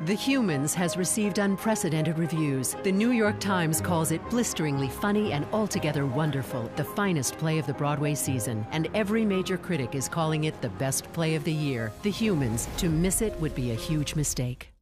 The Humans has received unprecedented reviews. The New York Times calls it blisteringly funny and altogether wonderful, the finest play of the Broadway season. And every major critic is calling it the best play of the year. The Humans. To miss it would be a huge mistake.